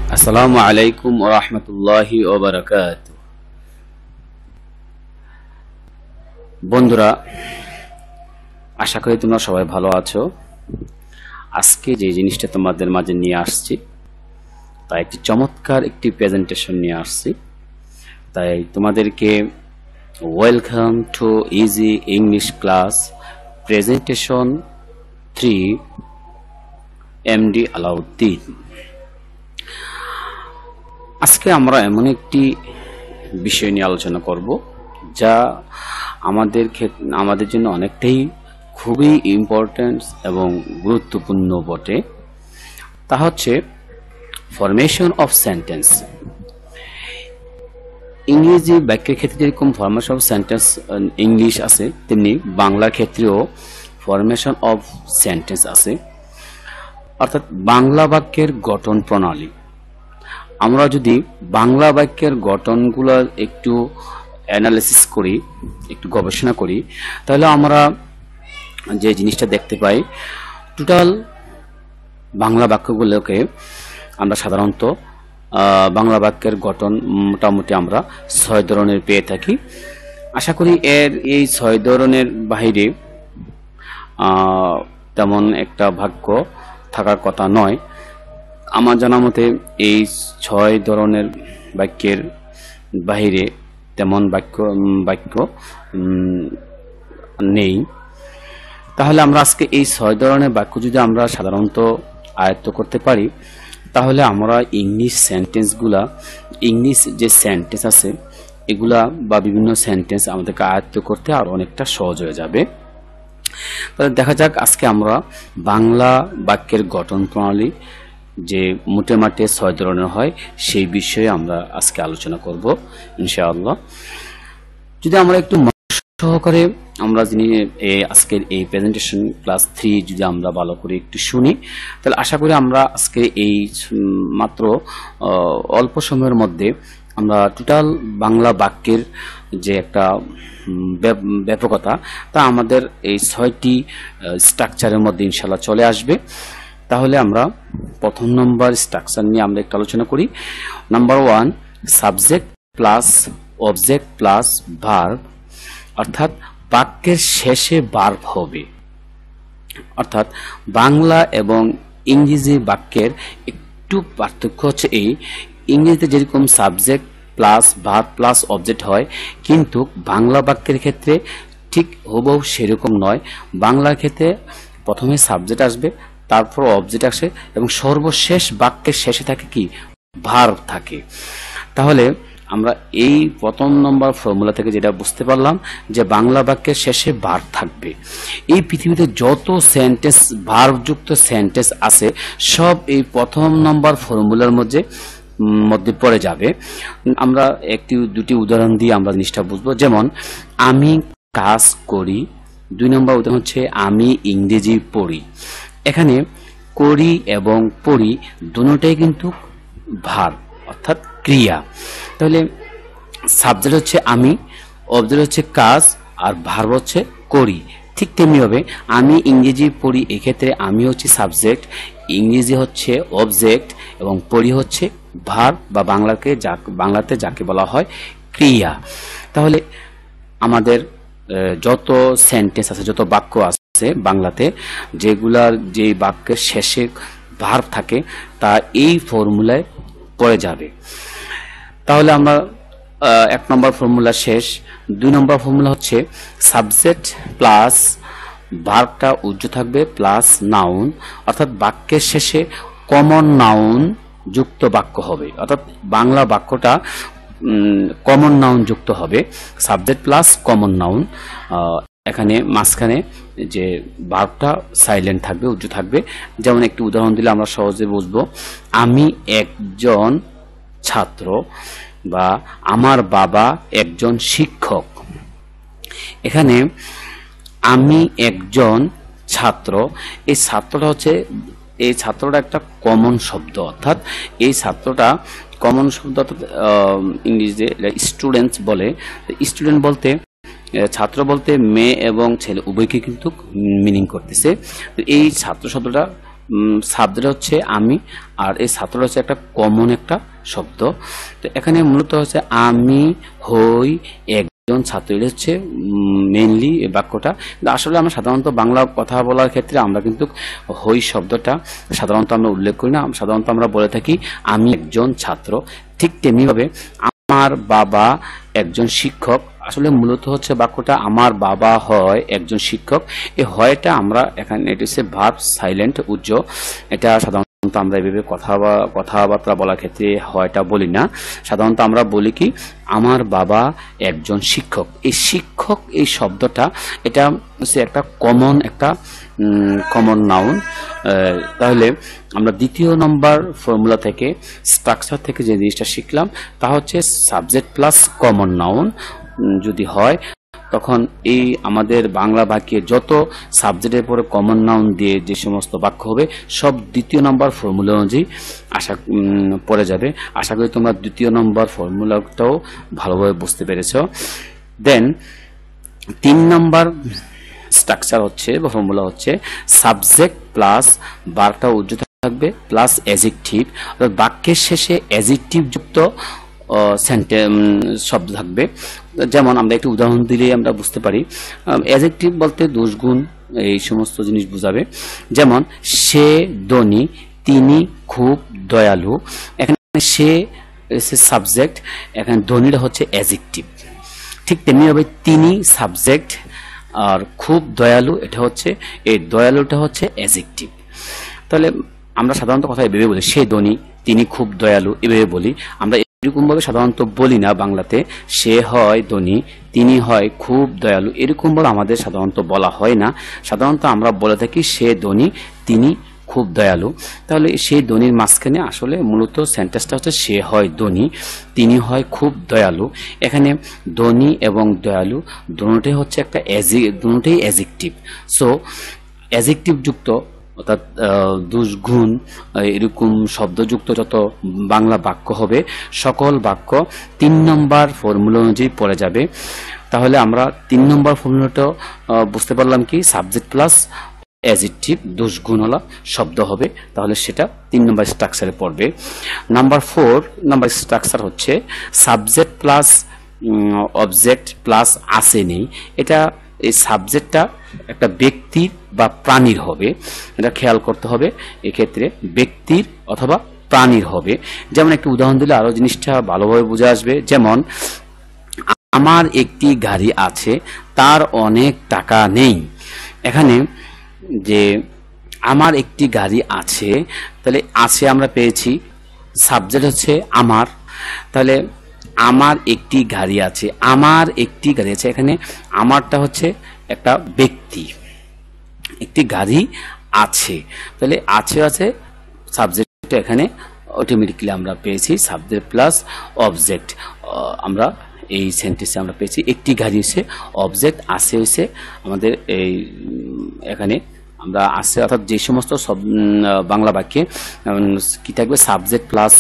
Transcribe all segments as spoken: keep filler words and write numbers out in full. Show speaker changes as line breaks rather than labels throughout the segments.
আসসালামু আলাইকুম ওয়া রাহমাতুল্লাহি ওয়া বারাকাতুহু। বন্ধুরা, আশা করি তোমরা সবাই ভালো আছো। আজকে যে জিনিসটা তোমাদের মাঝে নিয়ে আসছি তা একটি চমৎকার একটি প্রেজেন্টেশন নিয়ে আসছি। তাই তোমাদেরকে welcome to easy English class presentation three MD Alauddin. আজকে আমরা এমন একটি বিষয় নিয়ে আলোচনা করব যা আমাদের আমাদের জন্য অনেকটাই খুবই ইম্পর্টেন্ট এবং গুরুত্বপূর্ণ বটে। তা হচ্ছে ফরমেশন অফ সেন্টেন্স। ইংরেজি বাক্যের ক্ষেত্রে যেরকম ফরমেশন অফ সেন্টেন্স ইংলিশ আছে, তেমনি বাংলার ক্ষেত্রেও ফরমেশন অফ সেন্টেন্স আছে, অর্থাৎ বাংলা বাক্যের গঠন প্রণালী। আমরা যদি বাংলা বাক্যের গঠনগুলো একটু অ্যানালিসিস করি, একটু গবেষণা করি, তাহলে আমরা যে জিনিসটা দেখতে পাই, টোটাল বাংলা বাক্যগুলোকে আমরা সাধারণত বাংলা বাক্যের গঠন মোটামুটি আমরা ছয় ধরনের পেয়ে থাকি। আশা করি এর এই ছয় ধরনের বাহিরে তেমন একটা বাক্য থাকার কথা নয়। আমার জানা মতে এই ছয় ধরনের বাক্যের বাহিরে তেমন বাক্য বাক্য নেই। তাহলে আমরা আজকে এই ছয় ধরনের বাক্য যদি আমরা সাধারণত আয়ত্ত করতে পারি, তাহলে আমরা ইংলিশ সেন্টেন্সগুলা ইংলিশ যে সেন্টেন্স আছে এগুলা বা বিভিন্ন সেন্টেন্স আমাদেরকে আয়ত্ত করতে আর অনেকটা সহজ হয়ে যাবে। তাহলে দেখা যাক আজকে আমরা বাংলা বাক্যের গঠন প্রণালী যে মোটে মাঠে ছয় ধরনের হয় সেই বিষয়ে আমরা আজকে আলোচনা করব ইনশাআল্লাহ। যদি আমরা একটু সহকারে আমরা যিনি আজকের এই প্রেজেন্টেশন ক্লাস থ্রি যদি আমরা ভালো করে একটু শুনি, তাহলে আশা করি আমরা আজকে এই মাত্র অল্প সময়ের মধ্যে আমরা টোটাল বাংলা বাক্যের যে একটা ব্যাপকতা তা আমাদের এই ছয়টি স্ট্রাকচারের মধ্যে ইনশাআল্লাহ চলে আসবে। তাহলে আমরা প্রথম নম্বর স্ট্রাকচার নিয়ে আমরা একটু আলোচনা করি। Number one, subject plus object plus verb, অর্থাৎ বাক্যের শেষে ভার্ব হবে। অর্থাৎ বাংলা এবং ইংরেজি বাক্যের একটু পার্থক্য হচ্ছে এই, ইংরেজিতে যেরকম subject plus verb plus object হয়, কিন্তু বাংলা বাক্যের ক্ষেত্রে ঠিক হুবহু সেরকম নয়। বাংলার ক্ষেত্রে প্রথমে সাবজেক্ট আসবে, তারপর অবজেক্ট আসে এবং সর্বশেষ বাক্যের শেষে থাকে কি, ভার্ব থাকে। তাহলে আমরা এই প্রথম নম্বর ফর্মুলা থেকে যেটা বুঝতে পারলাম যে বাংলা বাক্যের শেষে ভার্ব থাকবে। এই পৃথিবীতে যত সেন্টেন্স ভার্বযুক্ত সেন্টেন্স আছে সব এই প্রথম নম্বর ফর্মুলার মধ্যে মধ্যে পড়ে যাবে। আমরা একটি দুটি উদাহরণ দিয়ে আমরা জিনিসটা বুঝবো। যেমন আমি কাজ করি, দুই নম্বর উদাহরণ হচ্ছে আমি ইংরেজি পড়ি। এখানে করি এবং পড়ি দুটোটাই কিন্তু ভার্ব অর্থাৎ ক্রিয়া। তাহলে সাবজেক্ট হচ্ছে আমি, অবজেক্ট হচ্ছে কাজ, আর ভার্ব হচ্ছে করি। ঠিক তেমনি হবে আমি ইংরেজি পড়ি, এক্ষেত্রে আমি হচ্ছে সাবজেক্ট, ইংরেজি হচ্ছে অবজেক্ট এবং পড়ি হচ্ছে ভার্ব বা বাংলাকে যা বাংলাতে যাকে বলা হয় ক্রিয়া। তাহলে আমাদের যত সেন্টেন্স আছে, যত বাক্য আছে বাংলাতে, যেগুলার যে বাক্যের শেষে ভার্ব থাকে তা এই ফর্মুলায় পড়ে যাবে। তাহলে আমরা এক নম্বর ফর্মুলা শেষ। দুই নম্বর ফর্মুলা হচ্ছে সাবজেক্ট প্লাস ভার্বটা উজ্জ্ব থাকবে প্লাস নাউন, অর্থাৎ বাক্যের শেষে কমন নাউন যুক্ত বাক্য হবে, অর্থাৎ বাংলা বাক্যটা কমন নাউন যুক্ত হবে। সাবজেক্ট প্লাস কমন নাউন, এখানে মাঝখানে যে ভার্বটা সাইলেন্ট থাকবে, উজ্জ্ব থাকবে। যেমন একটি উদাহরণ দিলে আমরা সহজে বুঝবো। আমি একজন ছাত্র বা আমার বাবা একজন শিক্ষক। এখানে আমি একজন ছাত্র, এই ছাত্রটা হচ্ছে এই ছাত্রটা একটা কমন শব্দ, অর্থাৎ এই ছাত্রটা কমন শব্দ, অর্থাৎ ইংরেজিতে স্টুডেন্টস বলে। স্টুডেন্ট বলতে ছাত্র বলতে মেয়ে এবং ছেলে উভয়কে কিন্তু মিনিং করতেছে। এই ছাত্র শব্দটা সাবজেক্ট হচ্ছে আমি, আর এই ছাত্র হচ্ছে একটা কমন একটা শব্দ। তো এখানে মূলত হচ্ছে আমি হই একজন ছাত্র, এটা হচ্ছে মেইনলি এই বাক্যটা। আসলে আমরা সাধারণত বাংলা কথা বলার ক্ষেত্রে আমরা কিন্তু হই শব্দটা সাধারণত আমরা উল্লেখ করি না, সাধারণত আমরা বলে থাকি আমি একজন ছাত্র। ঠিক তেমনিভাবে আমার বাবা একজন শিক্ষক, আসলে মূলত হচ্ছে বাক্যটা আমার বাবা হয় একজন শিক্ষক। এই হয়টা আমরা এখানে এটা হচ্ছে ভার্ব সাইলেন্ট উজ্জ, এটা সাধারণত আমরা এইভাবে কথা কথাবার্তা বলার ক্ষেত্রে হয়টা বলি না। সাধারণত আমরা বলি কি আমার বাবা একজন শিক্ষক। এই শিক্ষক এই শব্দটা এটা হচ্ছে একটা কমন একটা কমন নাউন। তাহলে আমরা দ্বিতীয় নম্বর ফর্মুলা থেকে স্ট্রাকচার থেকে যে জিনিসটা শিখলাম তা হচ্ছে সাবজেক্ট প্লাস কমন নাউন যদি হয়, তখন এই আমাদের বাংলা বাক্যে যত সাবজেক্টের পরে কমন নাউন দিয়ে যে সমস্ত বাক্য হবে সব দ্বিতীয় নম্বর ফর্মুলা অনুযায়ী আশা পড়ে যাবে। আশা করি তোমরা দ্বিতীয় নম্বর ফর্মুলাটাও ভালোভাবে বুঝতে পেরেছ। দেন তিন নম্বর স্ট্রাকচার হচ্ছে বা ফর্মুলা হচ্ছে সাবজেক্ট প্লাস বারটা উজ্জ্বল থাকবে প্লাস অ্যাডজেক্টিভ, অর্থাৎ বাক্যের শেষে অ্যাডজেক্টিভ যুক্ত শব্দ থাকবে। যেমন আমরা একটি উদাহরণ দিলে আমরা বুঝতে পারি। অ্যাডজেক্টিভ বলতে দোষ গুণ এই সমস্ত জিনিস বোঝাবে। যেমন সে ধনী, তিনি খুব দয়ালু। এখানে সে সাবজেক্ট, এখানে ধনীটা হচ্ছে অ্যাডজেক্টিভ। ঠিক তেমনিভাবে তিনি সাবজেক্ট আর খুব দয়ালু এটা হচ্ছে এই দয়ালুটা হচ্ছে অ্যাডজেক্টিভ। তাহলে আমরা সাধারণত কথা এভাবে বলি সে ধনী, তিনি খুব দয়ালু, এভাবে বলি আমরা। এরকম ভাবে সাধারণত বলি না বাংলাতে। সে হয় ধনী, তিনি হয় খুব দয়ালু, এরকম ভাবে আমাদের সাধারণত বলা হয় না। সাধারণত আমরা বলে থাকি সে ধনী, তিনি খুব দয়ালু। তাহলে সেই ধনীর মাঝখানে আসলে মূলত সেন্টেন্সটা হচ্ছে সে হয় ধনী, তিনি হয় খুব দয়ালু। এখানে ধনী এবং দয়ালু দুটোই হচ্ছে একটা দুটোই অ্যাডজেক্টিভ। সো অ্যাডজেক্টিভ যুক্ত অর্থাৎ দুষ্গুণ এরকম শব্দযুক্ত যত বাংলা বাক্য হবে সকল বাক্য তিন নম্বর ফর্মুলা অনুযায়ী পড়ে যাবে। তাহলে আমরা তিন নম্বর ফর্মুলাটা বুঝতে পারলাম কি সাবজেক্ট প্লাস অ্যাডজেক্টিভ দুষ্গুণওয়ালা শব্দ হবে, তাহলে সেটা তিন নম্বর স্ট্রাকচারে পড়বে। নাম্বার ফোর নাম্বার স্ট্রাকচার হচ্ছে সাবজেক্ট প্লাস অবজেক্ট প্লাস আছে নেই। এটা এই সাবজেক্টটা একটা ব্যক্তির বা প্রাণীর হবে, এটা খেয়াল করতে হবে। এক্ষেত্রে ব্যক্তির অথবা প্রাণীর হবে। যেমন একটি উদাহরণ দিলে আরো জিনিসটা ভালোভাবে বুঝে আসবে। যেমন আমার একটি গাড়ি আছে, তার অনেক টাকা নেই। এখানে যে আমার একটি গাড়ি আছে, তাহলে আছে আমরা পেয়েছি, সাবজেক্ট হচ্ছে আমার। তাহলে আমার একটি গাড়ি আছে, আমার একটি গাড়ি আছে, এখানে আমারটা হচ্ছে একটা ব্যক্তি, একটি গাড়ি আছে। তাহলে আছে আছে সাবজেক্ট এখানে অটোমেটিক্যালি আমরা পেয়েছি সাবজেক্ট প্লাস অবজেক্ট। আমরা এই সেন্টেন্সে আমরা পেয়েছি একটি গাড়ি হচ্ছে অবজেক্ট, আছে হচ্ছে আমাদের এই এখানে আমরা আছে, অর্থাৎ যে সমস্ত সব বাংলা বাক্যে কি থাকবে সাবজেক্ট প্লাস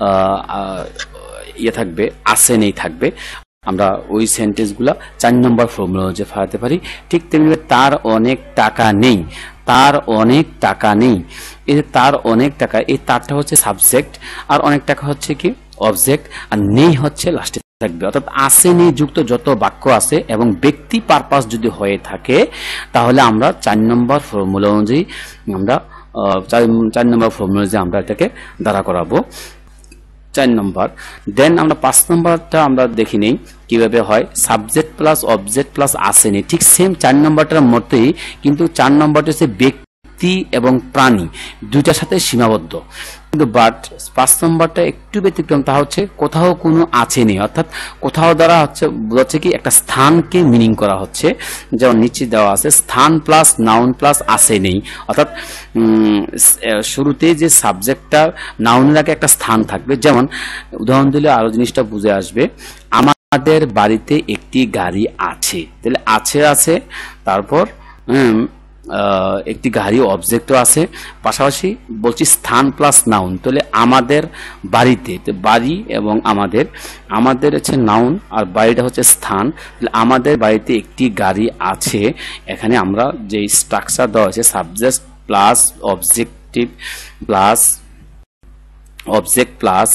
ইয়ে থাকবে আছে নেই থাকবে, আমরা ওই সেন্টেন্সগুলো চার নম্বর ফর্মুলা যে ফাটাতে পারি। ঠিক তেমনি তার অনেক টাকা নেই, তার অনেক টাকা নেই, এই যে তার অনেক টাকা, এই তারটা হচ্ছে সাবজেক্ট আর অনেক টাকা হচ্ছে কি অবজেক্ট, আর নেই হচ্ছে লাস্টে থাকবে। অর্থাৎ আছে নেই যুক্ত যত বাক্য আছে এবং ব্যক্তি পারপাস যদি হয়ে থাকে তাহলে আমরা চার নম্বর ফর্মুলা অনুযায়ী আমরা চার নম্বর ফর্মুলা অনুযায়ী আমরা এটাকে দাঁড়া করাবো চার নম্বর। দেন আমরা পাঁচ নম্বরটা আমরা দেখি নেই কিভাবে হয়। সাবজেক্ট প্লাস অবজেক্ট প্লাস আসেনি, ঠিক সেম চার নম্বরটার মতোই, কিন্তু চার নম্বরটা হচ্ছে ব্যক্তি এবং প্রাণী দুইটার সাথে সীমাবদ্ধ। কিন্তু বাট পাঁচ নম্বরটা একটু ব্যতিক্রম, তা হচ্ছে কোথাও কোনো আছে নেই, অর্থাৎ কোথাও দ্বারা হচ্ছে বোঝাচ্ছে কি একটা স্থানকে মিনিং করা হচ্ছে। যেমন নিচে দেওয়া আছে স্থান প্লাস নাউন প্লাস আছে নেই, অর্থাৎ শুরুতে যে সাবজেক্টটা নাউনের আগে একটা স্থান থাকবে। যেমন উদাহরণ দিলে আরো জিনিসটা বুঝে আসবে। আমাদের বাড়িতে একটি গাড়ি আছে, তাহলে আছে আছে তারপর একটি গাড়ি অবজেক্টও আছে, পাশাপাশি বলছি স্থান প্লাস নাউন। তাহলে আমাদের বাড়িতে, বাড়ি এবং আমাদের, আমাদের হচ্ছে নাউন আর বাড়িটা হচ্ছে স্থান। তাহলে আমাদের বাড়িতে একটি গাড়ি আছে, এখানে আমরা যে স্ট্রাকচার দেওয়া হয়েছে subject plus object objective plus object plus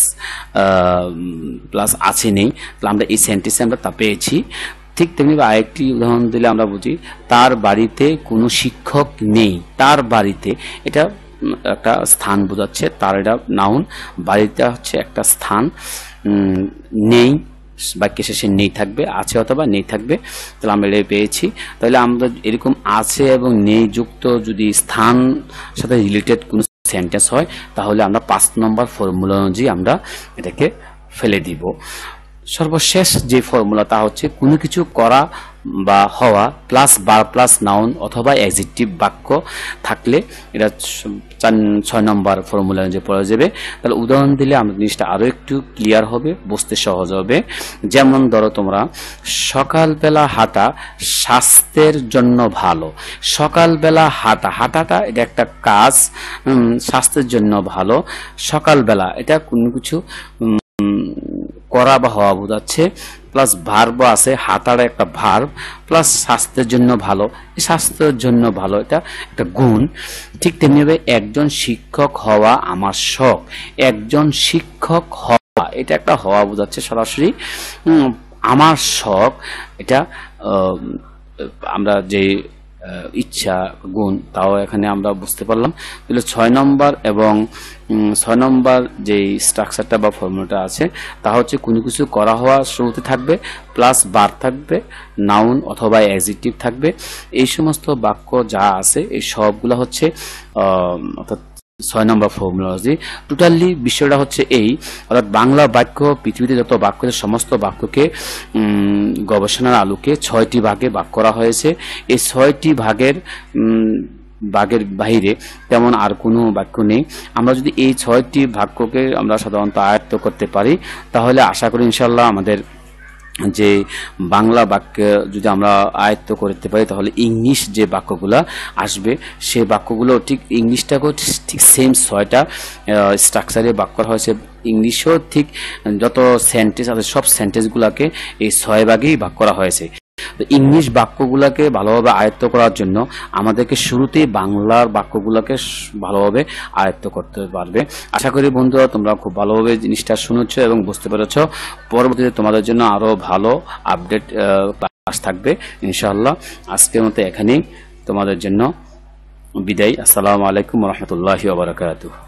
plus আছে নেই, তাহলে আমরা এই সেন্টেন্সে আমরা তা পেয়েছি। ঠিক তেমনি আরেকটি উদাহরণ দিলে আমরা বুঝি তার বাড়িতে কোনো শিক্ষক নেই। তার বাড়িতে এটা একটা স্থান বোঝাচ্ছে, তার এটা নাউন, বাড়িতে হচ্ছে একটা স্থান, নেই বাক্য শেষে নেই থাকবে, আছে অথবা নেই থাকবে, তাহলে আমরা এটাই পেয়েছি। তাহলে আমরা এরকম আছে এবং নেই যুক্ত যদি স্থান সাথে রিলেটেড কোনো সেন্টেন্স হয় তাহলে আমরা পাঁচ নম্বর ফর্মুলা অনুযায়ী আমরা এটাকে ফেলে দিব। সর্বশেষ যে ফর্মুলা তা হচ্ছে কোনো কিছু করা বা হওয়া প্লাস বার প্লাস নাউন অথবা অ্যাডজেক্টিভ বাক্য থাকলে এটা ছয় নম্বর ফর্মুলা অনুযায়ী পড়া যাবে। তাহলে উদাহরণ দিলে আমরা জিনিসটা আরো একটু ক্লিয়ার হবে, বুঝতে সহজ হবে। যেমন ধরো তোমরা সকালবেলা হাঁটা স্বাস্থ্যের জন্য ভালো। সকালবেলা হাঁটা, হাঁটাটা এটা একটা কাজ, স্বাস্থ্যের জন্য ভালো। সকালবেলা এটা কোনো কিছু করা বা হওয়া বোঝাচ্ছে, প্লাস ভার্ব আছে, হাঁটার একটা ভার্ব, প্লাস স্বাস্থ্যের জন্য ভালো, স্বাস্থ্যের জন্য ভালো এটা একটা গুণ। ঠিক তেমনিভাবে একজন শিক্ষক হওয়া আমার শখ। একজন শিক্ষক হওয়া এটা একটা হওয়া বোঝাচ্ছে সরাসরি, আমার শখ এটা আমরা যে ইচ্ছা গুণ তাও এখানে আমরা বুঝতে পারলাম। তাহলে ছয় নম্বর এবং ছয় নম্বর যে স্ট্রাকচারটা বা ফর্মুলাটা আছে তা হচ্ছে কোনো কিছু করা হওয়া শুরুতে থাকবে, প্লাস বার থাকবে, নাউন অথবা অ্যাডজেক্টিভ থাকবে। এই সমস্ত বাক্য যা আছে এই সবগুলো হচ্ছে অর্থাৎ ছয় নম্বর ফর্মুলা। টোটালি বিষয়টা হচ্ছে এই, অর্থাৎ বাংলা বাক্য পৃথিবীতে যত বাক্য সমস্ত বাক্যকে গবেষণার আলোকে ছয়টি ভাগে ভাগ করা হয়েছে। এই ছয়টি ভাগের ভাগের বাহিরে তেমন আর কোনো বাক্য নেই। আমরা যদি এই ছয়টি বাক্যকে আমরা সাধারণত আয়ত্ত করতে পারি তাহলে আশা করি ইনশাল্লাহ আমাদের যে বাংলা বাক্য যদি আমরা আয়ত্ত করতে পারি তাহলে ইংলিশ যে বাক্যগুলো আসবে সে বাক্যগুলো ঠিক ইংলিশটাকেও ঠিক সেম ছয়টা স্ট্রাকচারে বাক্য করা হয়েছে। ইংলিশও ঠিক যত সেন্টেন্স আছে সব সেন্টেন্সগুলোকে এই ছয় ভাগেই ভাগ করা হয়েছে। ইংলিশ বাক্যগুলোকে ভালোভাবে আয়ত্ত করার জন্য আমাদেরকে শুরুতেই বাংলার বাক্যগুলোকে ভালোভাবে আয়ত্ত করতে পারবে। আশা করি বন্ধুরা তোমরা খুব ভালোভাবে জিনিসটা শুনেছ এবং বুঝতে পেরেছ। পরবর্তীতে তোমাদের জন্য আরো ভালো আপডেট ক্লাস থাকবে ইনশাআল্লাহ। আজকের মতো এখানেই তোমাদের জন্য বিদায়। আসসালামু আলাইকুম ওয়া রাহমাতুল্লাহি ওয়া বারাকাতুহু।